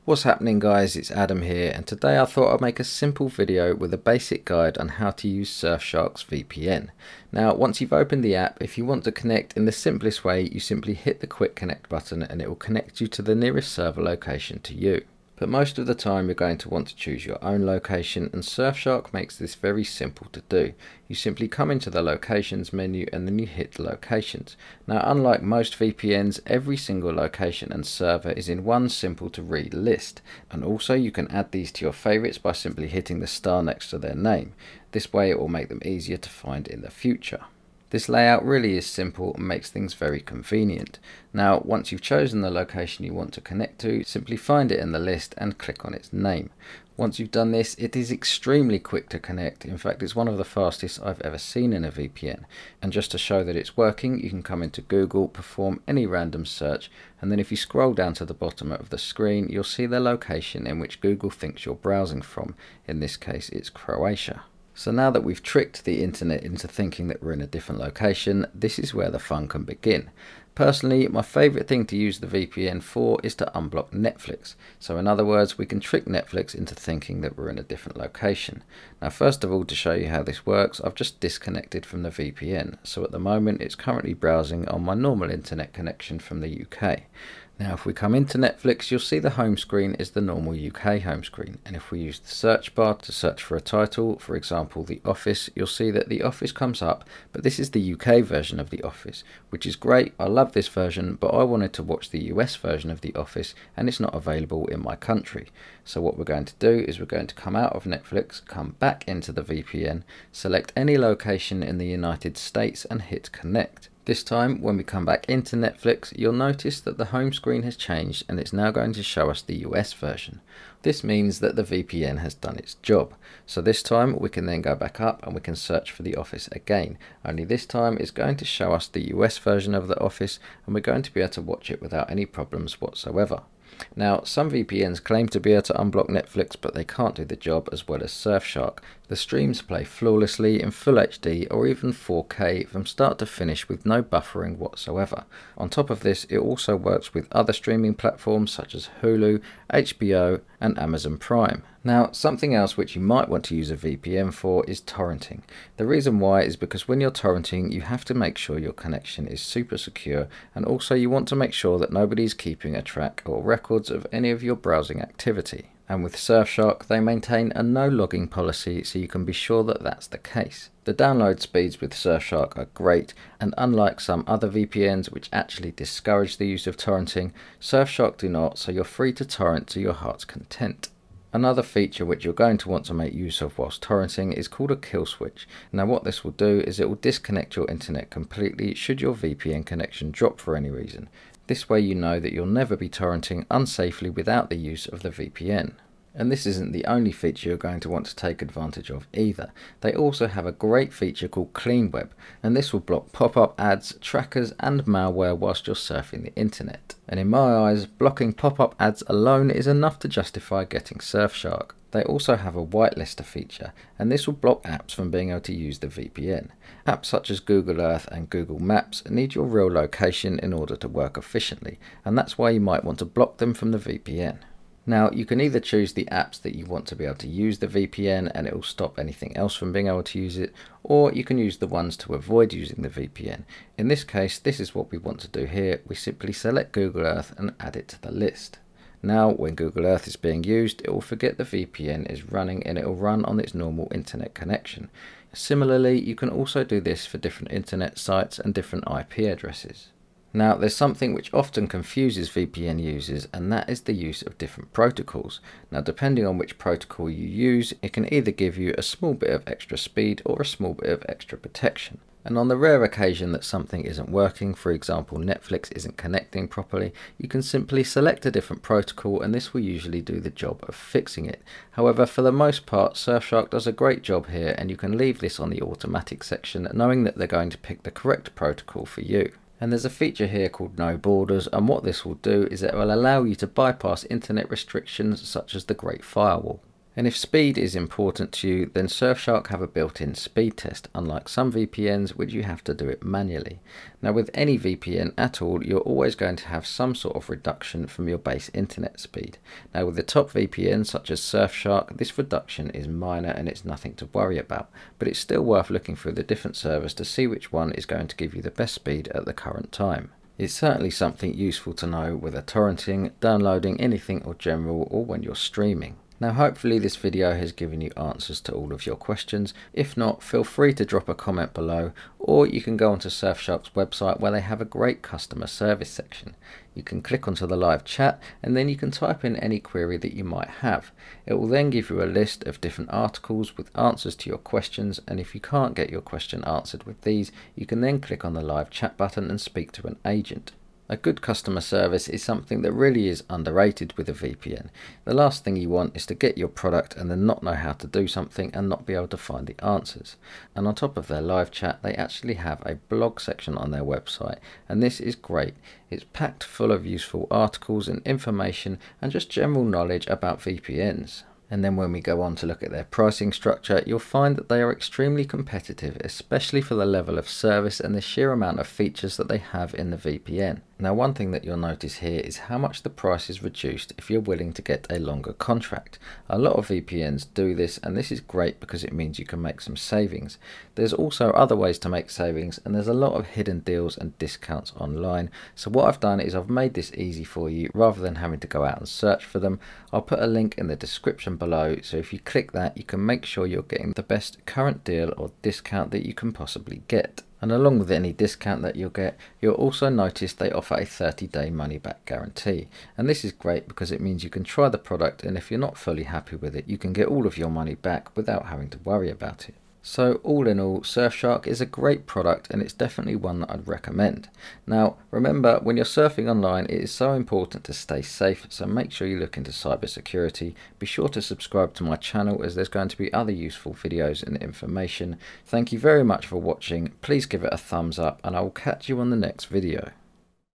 What's happening guys, it's Adam here, and today I thought I'd make a simple video with a basic guide on how to use Surfshark's VPN. Now once you've opened the app, if you want to connect in the simplest way, you simply hit the quick connect button and it will connect you to the nearest server location to you. But most of the time you're going to want to choose your own location, and Surfshark makes this very simple to do. You simply come into the locations menu and then you hit locations. Now unlike most VPNs, every single location and server is in one simple to read list, and also you can add these to your favorites by simply hitting the star next to their name. This way it will make them easier to find in the future. This layout really is simple and makes things very convenient. Now once you've chosen the location you want to connect to, simply find it in the list and click on its name. Once you've done this, it is extremely quick to connect. In fact, it's one of the fastest I've ever seen in a VPN. And just to show that it's working, you can come into Google, perform any random search, and then if you scroll down to the bottom of the screen, you'll see the location in which Google thinks you're browsing from. In this case, it's Croatia. So now that we've tricked the internet into thinking that we're in a different location, this is where the fun can begin. Personally, my favourite thing to use the VPN for is to unblock Netflix. So in other words, we can trick Netflix into thinking that we're in a different location. Now first of all, to show you how this works, I've just disconnected from the VPN. So at the moment it's currently browsing on my normal internet connection from the UK. Now if we come into Netflix, you'll see the home screen is the normal UK home screen, and if we use the search bar to search for a title, for example The Office, you'll see that The Office comes up, but this is the UK version of The Office, which is great. I love this version, but I wanted to watch the US version of The Office and it's not available in my country. So what we're going to do is we're going to come out of Netflix, come back into the VPN, select any location in the United States and hit connect. This time when we come back into Netflix, you'll notice that the home screen has changed and it's now going to show us the US version. This means that the VPN has done its job. So this time we can then go back up and we can search for The Office again. Only this time it's going to show us the US version of The Office, and we're going to be able to watch it without any problems whatsoever. Now some VPNs claim to be able to unblock Netflix, but they can't do the job as well as Surfshark. The streams play flawlessly in full HD or even 4K from start to finish with no buffering whatsoever. On top of this, it also works with other streaming platforms such as Hulu, HBO and Amazon Prime. Now something else which you might want to use a VPN for is torrenting. The reason why is because when you're torrenting you have to make sure your connection is super secure, and also you want to make sure that nobody's keeping a track or records of any of your browsing activity. And with Surfshark they maintain a no logging policy, so you can be sure that that's the case. The download speeds with Surfshark are great, and unlike some other VPNs which actually discourage the use of torrenting, Surfshark do not, so you're free to torrent to your heart's content. Another feature which you're going to want to make use of whilst torrenting is called a kill switch. Now what this will do is it will disconnect your internet completely should your VPN connection drop for any reason. This way you know that you'll never be torrenting unsafely without the use of the VPN. And this isn't the only feature you're going to want to take advantage of either. They also have a great feature called Clean Web, and this will block pop-up ads, trackers and malware whilst you're surfing the internet. And in my eyes, blocking pop-up ads alone is enough to justify getting Surfshark. They also have a whitelister feature, and this will block apps from being able to use the VPN. Apps such as Google Earth and Google Maps need your real location in order to work efficiently, and that's why you might want to block them from the VPN. Now you can either choose the apps that you want to be able to use the VPN and it will stop anything else from being able to use it, or you can use the ones to avoid using the VPN. In this case, this is what we want to do here. We simply select Google Earth and add it to the list. Now when Google Earth is being used, it will forget the VPN is running and it will run on its normal internet connection. Similarly, you can also do this for different internet sites and different IP addresses. Now there's something which often confuses VPN users, and that is the use of different protocols. Now depending on which protocol you use, it can either give you a small bit of extra speed or a small bit of extra protection. And on the rare occasion that something isn't working, for example Netflix isn't connecting properly, you can simply select a different protocol and this will usually do the job of fixing it. However, for the most part Surfshark does a great job here, and you can leave this on the automatic section knowing that they're going to pick the correct protocol for you. And there's a feature here called No Borders, and what this will do is it will allow you to bypass internet restrictions such as the Great Firewall. And if speed is important to you, then Surfshark have a built-in speed test, unlike some VPNs which you have to do it manually. Now with any VPN at all, you're always going to have some sort of reduction from your base internet speed. Now with the top VPNs such as Surfshark, this reduction is minor and it's nothing to worry about, but it's still worth looking through the different servers to see which one is going to give you the best speed at the current time. It's certainly something useful to know whether torrenting, downloading anything or general, or when you're streaming. Now hopefully this video has given you answers to all of your questions. If not, feel free to drop a comment below, or you can go onto Surfshark's website where they have a great customer service section. You can click onto the live chat and then you can type in any query that you might have. It will then give you a list of different articles with answers to your questions, and if you can't get your question answered with these, you can then click on the live chat button and speak to an agent. A good customer service is something that really is underrated with a VPN. The last thing you want is to get your product and then not know how to do something and not be able to find the answers. And on top of their live chat, they actually have a blog section on their website, and this is great. It's packed full of useful articles and information and just general knowledge about VPNs. And then when we go on to look at their pricing structure, you'll find that they are extremely competitive, especially for the level of service and the sheer amount of features that they have in the VPN. Now one thing that you'll notice here is how much the price is reduced if you're willing to get a longer contract. A lot of VPNs do this, and this is great because it means you can make some savings. There's also other ways to make savings, and there's a lot of hidden deals and discounts online. So what I've done is I've made this easy for you rather than having to go out and search for them. I'll put a link in the description below, so if you click that you can make sure you're getting the best current deal or discount that you can possibly get. And along with any discount that you'll get, you'll also notice they offer a 30-day money-back guarantee. And this is great because it means you can try the product, and if you're not fully happy with it, you can get all of your money back without having to worry about it. So all in all, Surfshark is a great product, and it's definitely one that I'd recommend. Now remember, when you're surfing online, it is so important to stay safe, so make sure you look into cybersecurity. Be sure to subscribe to my channel, as there's going to be other useful videos and information. Thank you very much for watching. Please give it a thumbs up, and I will catch you on the next video.